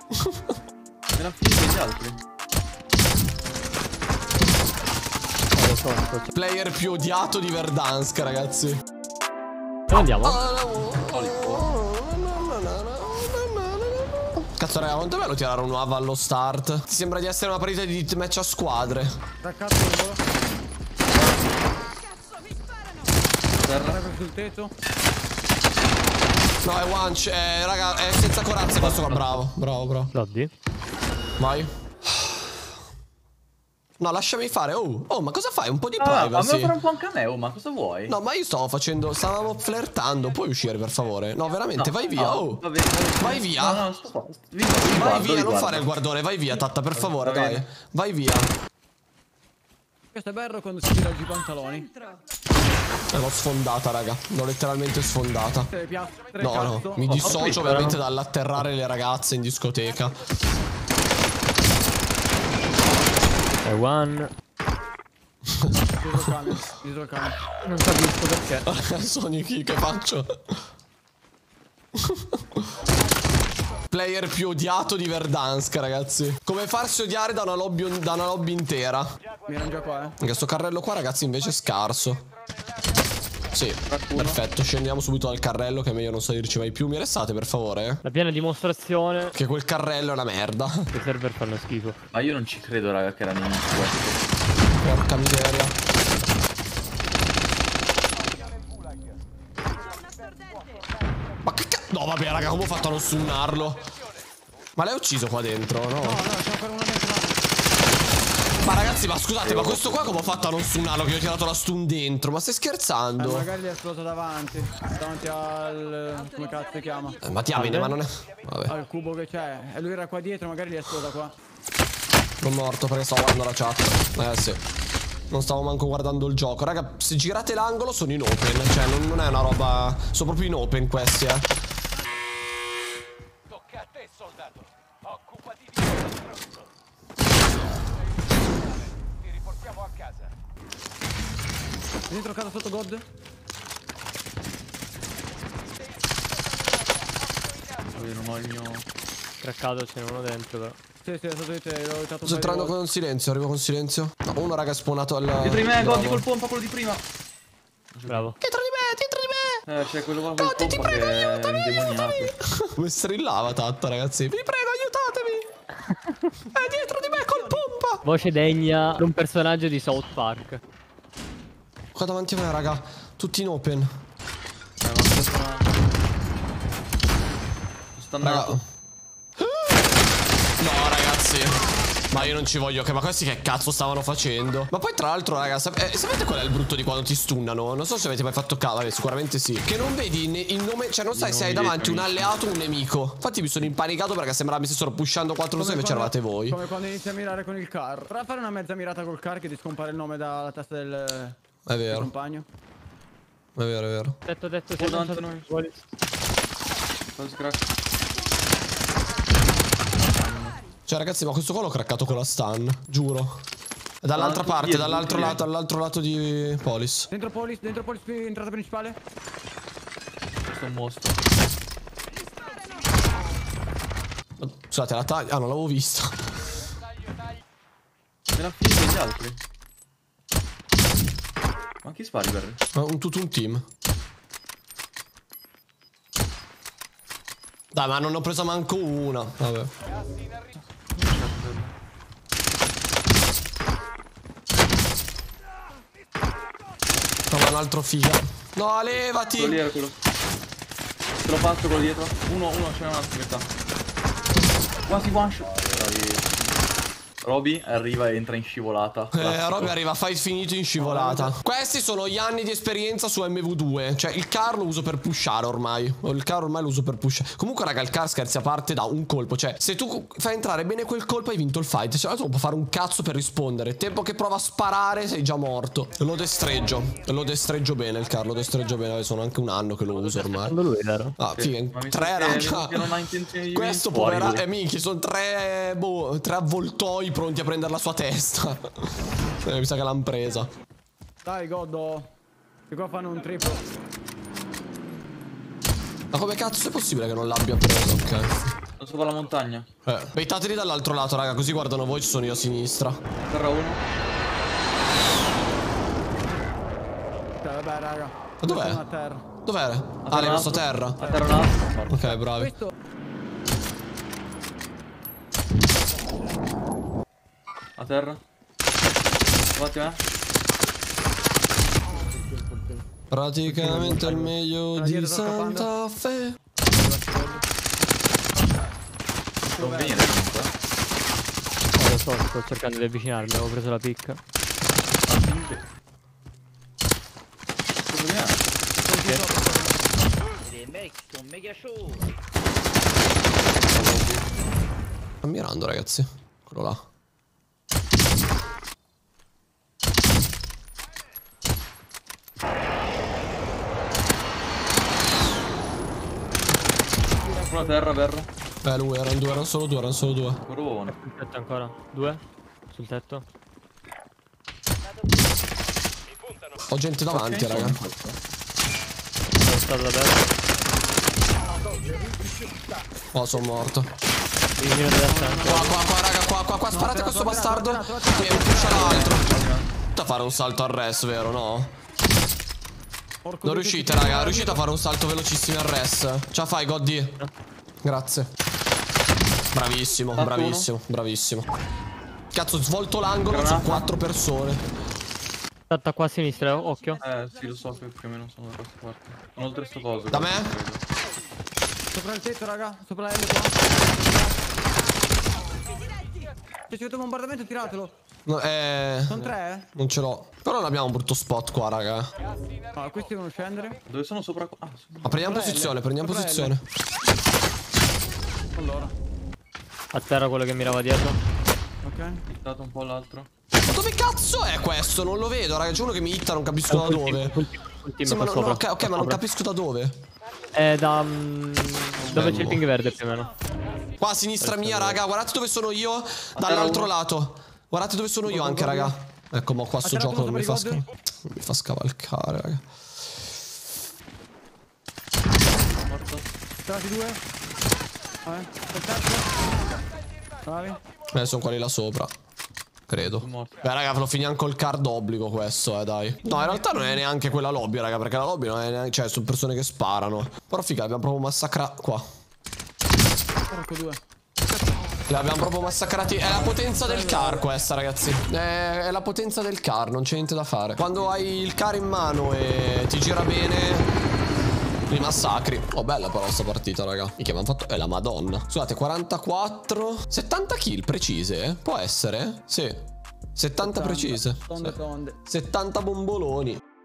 Me l'hanno finito gli altri. Player più odiato di Verdansk, ragazzi. Dove andiamo? Cazzo raga, quanto è bello tirare un UAV allo start. Ti sembra di essere una partita di match a squadre. Raccato il volo. Terra. Sul tetto. No, è one raga, è senza corazze questo qua. Bravo, bravo, bravo. Lobby? Vai. No, lasciami fare. Oh, ma cosa fai? Un po' di Ah, privacy. fammi fare un po' un cameo, ma cosa vuoi? No, ma io stavo facendo. Stavamo flirtando. Puoi uscire, per favore? No, veramente, No, vai via. no, Oh. va bene. Vai via. No, sto qua. Vai via, non fare il guardone. Vai via, Tatta, per favore, Va dai. bene. Vai via. Questo è bello quando si tira giù i pantaloni. L'ho sfondata, raga. L'ho letteralmente sfondata. No, mi dissocio veramente dall'atterrare le ragazze in discoteca. È one. Dietro il camion. Non capisco perché. Sogni chi che faccio? Player più odiato di Verdansk, ragazzi. Come farsi odiare da una lobby intera. Mi erano già qua, Questo carrello qua, ragazzi, invece è scarso. Sì, perfetto. Scendiamo subito dal carrello, che è meglio non salirci mai più. Mi restate, per favore? La piena dimostrazione Che quel carrello è una merda. che i server fanno schifo. Ma io non ci credo, raga, che era nemico questo. Porca miseria. Ma che cazzo? No, vabbè, raga, come ho fatto a non stunnarlo? Ma l'hai ucciso qua dentro, no? No, c'è ancora uno dentro. Ma ragazzi, ma scusate, ma questo qua come ho fatto a non stunnarlo? Che gli ho tirato la stun dentro? Ma stai scherzando? Magari gli è esploso davanti. Davanti al... come cazzo si chiama? Ma diamine, ma non è... Vabbè, Al cubo che c'è. E lui era qua dietro, magari gli è esplosa qua. sono morto perché stavo guardando la chat. Sì. Non stavo manco guardando il gioco. Raga, se girate l'angolo sono in open. Cioè, non è una roba... Sono proprio in open questi, Tocca a te, soldato. Occupati di questo. Ti riportiamo a casa. Dentro casa sotto God. Io non ho il mio... Craccato, ce n'è uno dentro però. Sì, sotto di te, l'ho aiutato un Sto entrando paio di con silenzio, arrivo con silenzio. No, uno raga è spawnato al... Dietro di me, bravo. Godi col pompa, quello di prima. Bravo. Dietro di me! C'è quello qua No, col ti pompa prego, che è aiutami, indemoniato. Come strillava Tatta, ragazzi. Vi prego, aiutatemi! È dietro di me col pompa! Voce degna di un personaggio di South Park. Qua davanti a me, raga. Tutti in open. Stannato. No, ragazzi. Ma io non ci voglio. Ma questi che cazzo stavano facendo? Ma poi tra l'altro, raga, sapete qual è il brutto di quando ti stunnano? Non so se avete mai fatto caso. Vabbè, sicuramente sì. Che non vedi il nome. Cioè non sai se hai davanti un alleato o un nemico. Infatti mi sono impanicato perché sembrava mi stessero pushando 4 6, invece eravate voi. Come quando inizi a mirare con il car. Prova a fare una mezza mirata col car che ti scompare il nome dalla testa del È compagno. È vero, è vero. Detto, davanti a sei noi. fuori. Cioè ragazzi, ma questo qua l'ho craccato con la stun. Giuro. Dall'altra parte, dietro, dall'altro lato di Polis. Dentro Polis, entrata principale. Questo è un mostro. Scusate, la taglia. Ah, non l'avevo vista. Me l'hanno finito gli altri. Ma chi spari per? Tutto un team. Dai, ma non ho preso manco una. Vabbè. Trova un altro figa. No, levati. Quello lì era quello. Te l'ho fatto quello dietro. Uno, c'è un altro che sta. Quasi one shot. Roby arriva e entra in scivolata. Roby arriva a fight finito in scivolata. Questi sono gli anni di esperienza su MV2. Cioè il car lo uso per pushare ormai. Il car ormai lo uso per pushare. Comunque raga, il car scherzi a parte da un colpo. Cioè se tu fai entrare bene quel colpo hai vinto il fight. Cioè tu non puoi fare un cazzo per rispondere. Tempo che prova a sparare sei già morto. Lo destreggio bene il car. Lo destreggio bene. Sono anche un anno che lo uso ormai. Quando lui vero? Ah, figa, 3 raga. Che non ha intenzione di Questo povera minchia, sono 3 avvoltoi pronti a prendere la sua testa. Mi sa che l'hanno presa. Dai, Goddo. Che qua fanno un triplo. Ma come cazzo è possibile che non l'abbia preso? Ok. Sono sopra la montagna. Baitateli dall'altro lato, raga, così guardano voi, ci sono io a sinistra. Terra 1. Vabbè, raga. Ma dov'è? Sono a terra. Dov'è? Ah, l'hai messo a terra. A terra un altro. Ok, bravi. Questo. A terra. Guardate me. Praticamente il meglio di Santa Fe. Non venire comunque. Lo so, sto cercando di avvicinarmi, avevo preso la picca. Dove viene? un mega show. Sto mirando, ragazzi. Quello là. Una terra, terra. Lui erano due, erano solo due. Corone. Sul tetto ancora. 2. Sul tetto. Ho gente davanti, raga. Sono stato da terra. Oh, sono morto. Mi miro da destra. Qua, raga, qua. Sparate questo bastardo. Mi pusha l'altro. Da fare un salto al res, vero, no? Non riuscite, raga. Riuscite a fare un salto velocissimo al res. Ce la fai, Goddy? Grazie. Bravissimo, bravissimo. Cazzo, svolto l'angolo su 4 persone. Aspetta qua a sinistra, occhio. Sì, lo so che più o meno sono da questa parte. Sono oltre sto coso. Da me? Sopra il tetto, raga. Sopra la L qua. Se ci avete un bombardamento, tiratelo. No, Sono 3, non ce l'ho. Però non abbiamo un brutto spot qua, raga. Ah, questi devono scendere. Dove sono sopra qua? Ah, Ma prendiamo posizione, posizione. Allora. A terra quello che mirava dietro. Ok. dato un po' l'altro. Ma dove cazzo è questo? Non lo vedo, raga. C'è uno che mi hitta, non capisco da dove. Sì, ma ok, ma non capisco da dove. È da... dove c'è il ping verde più o meno. Qua a sinistra mia, raga. Guardate dove sono io. Dall'altro lato. Guardate dove sono io anche, raga. Ecco, ma qua sto gioco non mi fa scavalcare, raga. Morto. Tirati 2. Vabbè. Bravi. Sono quelli là sopra. Credo. Morto. Beh, raga, ve lo finiamo col card d'obbligo questo, dai. No, in realtà non è neanche quella lobby, raga, perché la lobby non è neanche... Cioè, sono persone che sparano. Però figa, abbiamo proprio massacrato... Qua. Porco 2. Li abbiamo proprio massacrati. È la potenza del car questa, ragazzi. È la potenza del car, non c'è niente da fare. Quando hai il car in mano e ti gira bene... li massacri. Oh, bella però sta partita, raga. Che abbiamo fatto? È la madonna. Scusate, 44 70 kill precise, può essere? Sì. 70 precise. Tonde. 70 bomboloni.